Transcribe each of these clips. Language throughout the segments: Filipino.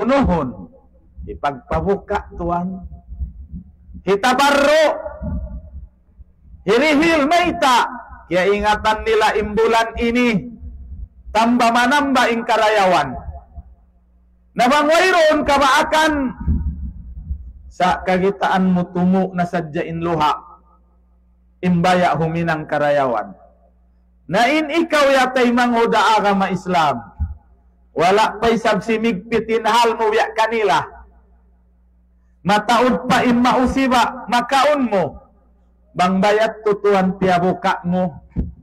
unuhon. Ipagpabuka tuan. Hitabarro. Hirihil maita. Kaya ingatan nila imbulan ini. Tambah manamba ing karayawan. Nabangwayroon ka maakan. Sa kagitaan mo tumu na sadyain luha. Imbaya huminang karayawan. Na in ikaw yatay manghuda agama Islam. Wala pa'y sabsimigpitin hal mo wiyak kanila. Mataod pa in mausiba, makaon mo. Bang bayat tutuan piyabuka mo.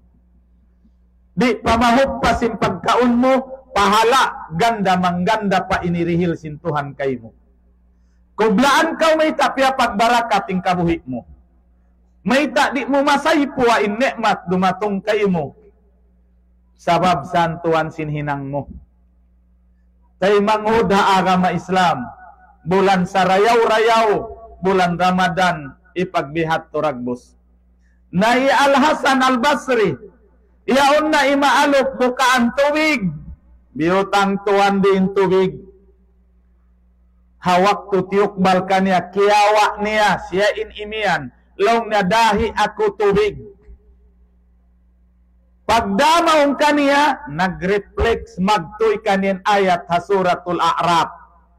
Di pamahop pa sin pagkaon mo, pahala, ganda mangganda pa inirihil sintuhan kay mo. Kublaan ka may tapya pagbarakat ing kabuhi mo. May ta di mo masaypua in nekmat dumatong kay mo. Sabab santuan sinhinang mo. Tay manghuda agama Islam. Bulan sa rayaw-rayaw, bulan Ramadan, ipagbihat turagbos. Nai Al-Hasan Al-Basri, iyaon na imaalok bukaan tubig. Biyutang tuan din tubig. Hawak tutiukbal kanya, kiyawa niya, siya inimian. Long na dahi ako tubig. Pagdamaong kaniya, nag-reflex magtoy kanyan ayat ha suratul A'raf.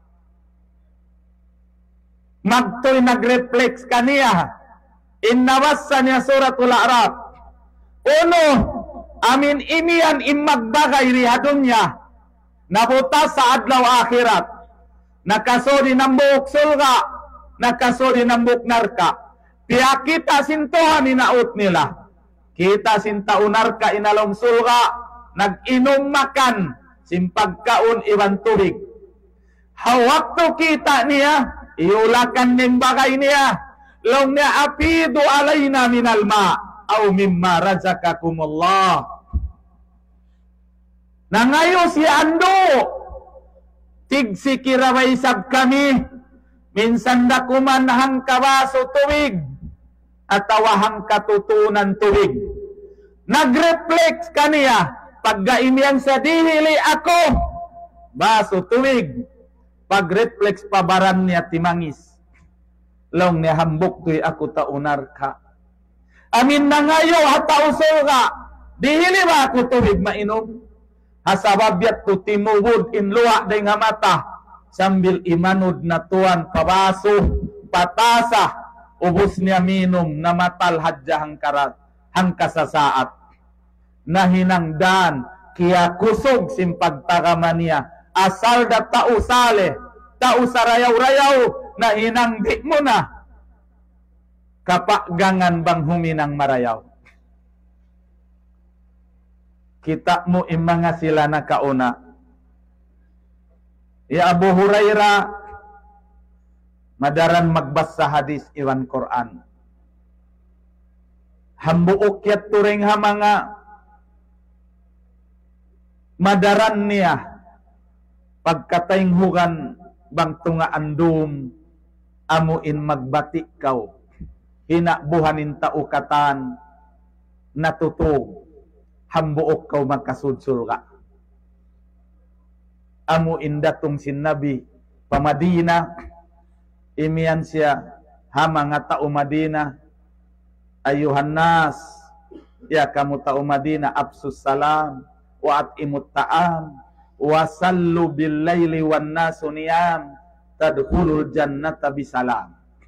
Magtoy nag-reflex kaniya. Innawasa niya suratul A'raf. Uno, amin imian imagbagay rihadon niya. Nabuta sa adlaw akhirat. Nakasodi ng buhok sulga. Nakasodi ng buhok narka. Piya kita sintuhan inaut nila. Kita sinta unar ka inalong sulga. Nag-inom makan. Simpagkaon iwan tubig. Hawakto kita niya. Iulakan ning bagay niya. Long niya apidu alayna minal ma. Aw mimma razakakumullah. Nangayo si Ando. Tigsi kiraway sab kami. Minsan dakuman hang kabaso tubig. Atawahang katutunan tubig. Nag-reflex kaniya. Paggaimyan sa dihili ako. Baso tubig. Pag-reflex pabaran niya timangis. Long niya hambok tuy ako taunar ka. Amin na ngayo hatausol ka. Dihili ba ako tubig mainom? Hasababyat to timuwod in luwa day nga mata. Sambil imanod na tuwan pabaso. Patasa. Ubos niya minom na matal hadya hangkarat. Hangkasasaat. Nahinangdan. Kaya kusog simpagtagaman niya. Asal da tao sale, tao sa rayaw-rayaw, na hinangdi mo na. Kapakgangan bang huminang marayaw. Kita mo imanga sila na kauna. Ya Abu Hurairah, madaran magbas sa hadis iwan Quran. Hambuok yat turing hamanga madaran niya. Pagkatayng hugan bang tunga andum amuin magbatik kaw hinabuhanin taukatan natutog hambuok kaw magkasudsul ka amuin datong sinabi pamadina imian siya hama nga tao Madina ayuhan nas ya kamu tao Madina absus salam wa atimut ta'am wasallu bil laili wan nasu niyam tadkhulul jannata bisalam.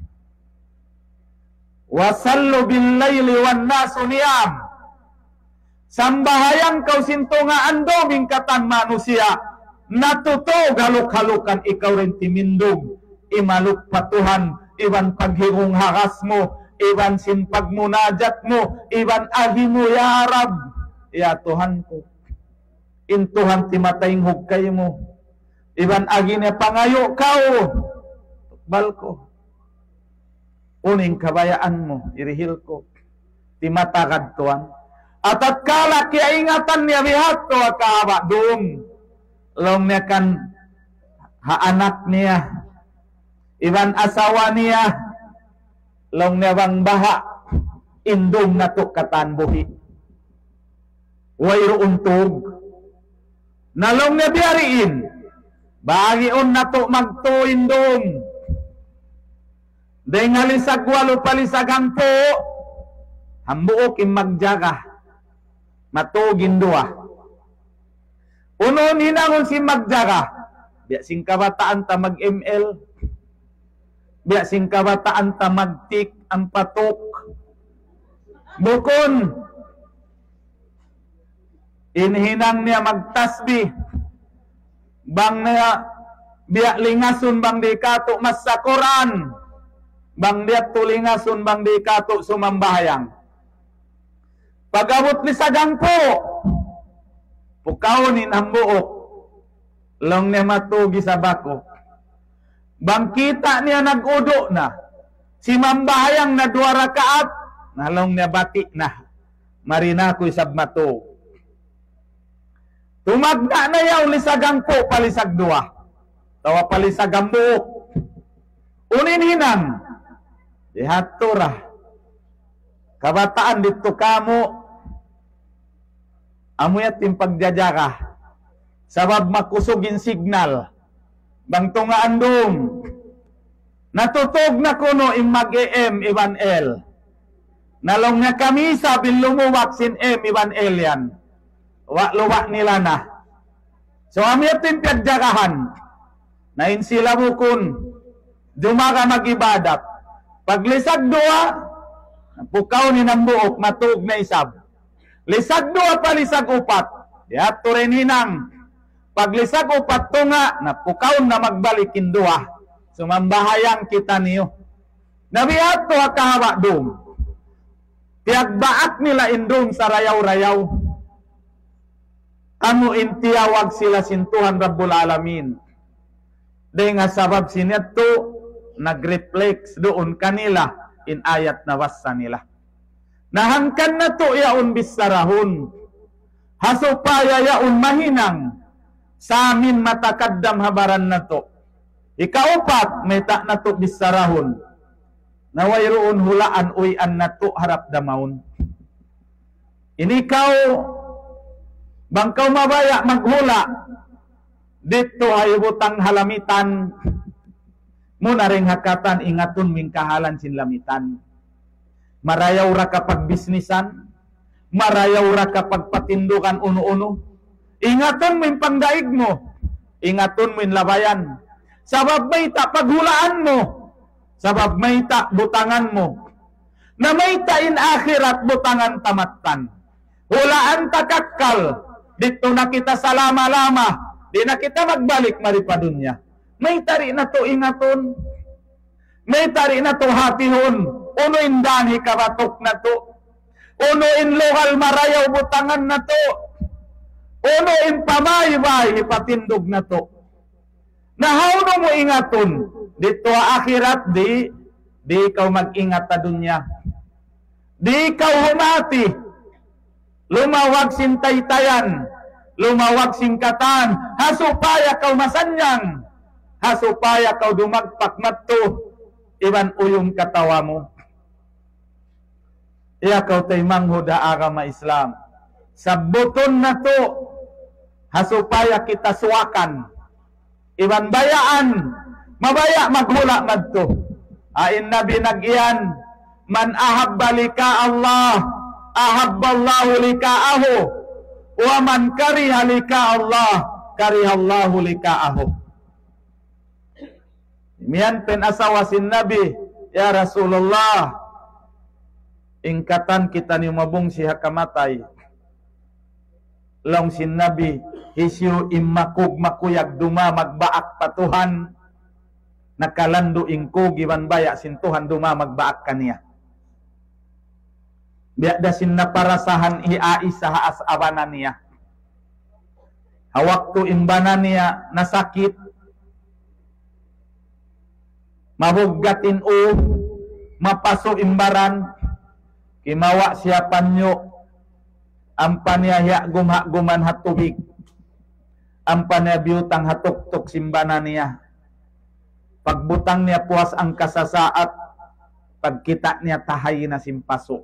Wasallu bil laili wan nasu niyam. Sambahayang kau sintunga ando mingkatan manusia natuto galuk-halukan ikaw rin timindog imaluk patuhan iwan paghirong haras mo iwan simpag munajat mo iwan ahi mo ya Rab ya Tuhan ko intuhan timataing hugkay mo. Iban agi niya pangayo kao. Tukbal ko. Uning kabayaan mo. Irihil ko. Timatagad tuan. At kala kaya ingatan niya bihat ko kaaba doon. Long niya kan haanak niya. Iban asawa niya. Long niya bang baha. Indong na tukatan buhi. Wayro untog. Nalong na biyariin, Bagion na to magtuindom. Dengalisag walo palisagang po. Hambuok im magjaga. Matugin dua. Unon hinangon si magjaga. Biya sing kabataan ta mag-ML. Biya sing kabataan ta mag-tik ang patok. Bukon. Inhinang niya magtasbih. Bang niya biya lingasun bang di kato mas sa Quran. Bang dia tulingasun bang di kato sumambahayang. Pagabot ni sagang po. Pukawin ang buok. Long niya matugi sa bako. Bang kita niya nag-udo na. Si mambahayang na 2 rakaat. Nalong niya bati na. Marina ko'y sabmato. Tumagna na yaw lisagang po palisag 2. Tawa palisag ang buok. Unin hinang. Dihatura. Kabataan dito kamo. Amuyat yung pagjajaka. Sabab makusugin signal. Bang tungaan dong. Natutog na kuno yung mag-EM iban L. Nalong nga kami sabi lumuwak sin M iban L yan. Luwak nila na. So amuyat yung pagjakahan. Nain sila bukun. Dumaga mag-ibadat. Paglisag 2, pukaw ni ng buok, matug na isab. Lisag 2 palisag 4. Dihat to rin hinang. Paglisag 4 tunga, napukaw na magbalikin 2. Sumambahayang kita niyo. Nabihat to kahawa dum. Tiagbaak nila indum sa rayaw-rayaw. Amo intiyawag sila sintuhan Rabbul Alamin. Dahil nga sabab sinat to, nag-reflex doon kanila in ayat na wasa nila. Nahangkan na to yaon bisarahon. Hasupaya yaon mahinang. Sa amin matakaddam habaran na to. Ikaupat, may ta na to bisarahon. Nawayroon hulaan uyan na to harap damaon. Inikaw, bangkaw mabaya maghula. Dito ay butang halamitan. Muna ring hakatan ingatun ming kahalan sin lamitan. Marayaw ra kapag bisnisan. Marayaw ra kapag patindukan uno-uno. Ingatun mo yung pangdaig mo. Ingatun mo yung labayan. Sabab may ta paghulaan mo. Sabab may ta butangan mo. Na may ta in akhirat butangan tamatan. Hulaan takakal. Dito na kita salama-lama. Di na kita magbalik maripadunya. May tari na to ingaton. May tari na to hatihon. Uno indani kabatok na to. Uno in lokal marayaw butangan na to. Uno in pamaybay ipatindog na to. Nahawno mo ingaton. Dito akhirat di ikaw mag-ingat ta dunya. Di ikaw humati. Lumawag sintaytayan. Lumawag singkatan. Hasupaya kau masanyang. Hasupaya kau dumagpak matto. Iwan uyong katawa mo. Iya kau tay manghuda agama Islam. Sabuton na to. Hasupaya kita suwakan. Iwan bayaan. Mabaya maghula madto. Ain nabi nagyan. Man ahabba lika Allah. Ahabballahu lika'ahu. Wa man kariha lika Allah. Karihallahu lika'ahu. Miyan penasawa sin Nabi. Ya Rasulullah. Ingkatan kita ni mabung siya kamatay. Long sin Nabi. Hisyu immakug makuyag duma magbaak patuhan. Nakalando ingkug iban baya sintuhan duma magbaak kaniya. Biada sin naparasahan iai sa asabanan niya. Hawaktu imbanan niya nasakit. Mabugatin o mapaso imbaran. Kimawa siya panyo. Ampan niya gumha-guman hatubig. Ampan niya biyutang hatuktok simbanan niya. Pagbutang niya puas ang kasasaat. Pagkita niya tahay na simpaso.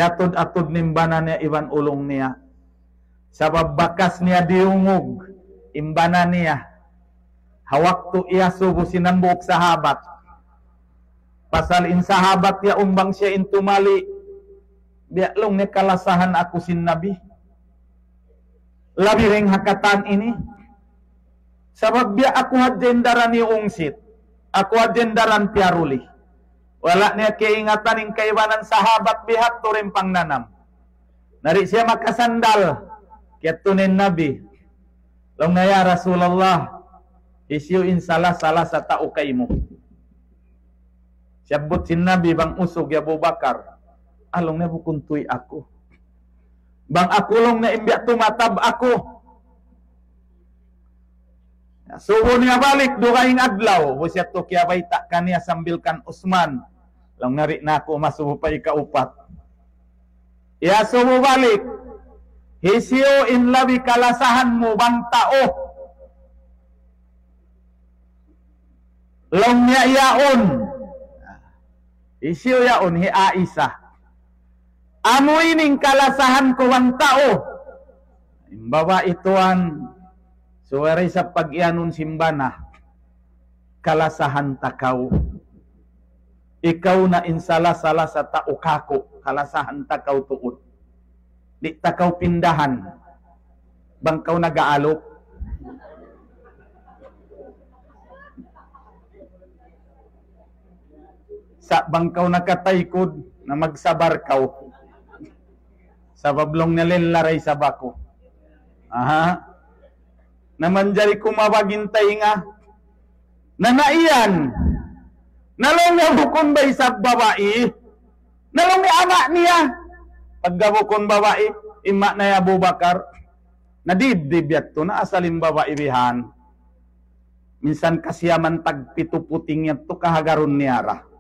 Iatod-atod nimbanan niya iwan ulong niya. Sabab bakas niya diungog. imbana niya. Hawaktu iya subuh sinambuk sahabat. Pasal in sahabat ya umbang siya intumali. Biaklong ni kalasahan aku sin Nabi. Labi ring hakatan ini. Sabab biya aku hajendaran ni ungsit. Aku hajendaran piaruli. Wala niya keingatan ing kaibanan sahabat bihat turim pangnanam. Nari siya makasandal. Kiatunin Nabi. Long na ya Rasulullah. Isyuin salah sa tao kaymo. Siyabot sin Nabi bang usog ya Abu Bakar. Along na bukuntuy ako. Bang ako long na imbya tumatab ako. Subo niya balik dukaing adlaw. Busya to kya baita kaniya sambilkan Usman. Long nari na ako masubo pa ikaupat. Ya subo balik. Hisyo in labi kalasahan mo bang tao. Long niya yaon. Hisyo yaon hi Aisha. Amo ining kalasahan ko bang tao. Imbawa ituan suwaray sa pag-ianon simbana. Kalasahan takaw. Ikaw na insala-sala sa tao kako. Kalasahan takaw tuod. Di takaw pindahan. Bangkaw nag-aalok. Sa bangkaw nakataykod na magsabarkaw. Sa bablong nalilaray sa bako. Aha. Namanjari kumawagintay nga. Nanaiyan. Nalong nga bukon ba sa babae? Nalong ni ama niya. Pagkabukon babae, ima na Abu Bakar, nadibdib yato na asalim babae bihan. Minsan kasyaman tagpito puting yato kahagaron niyara.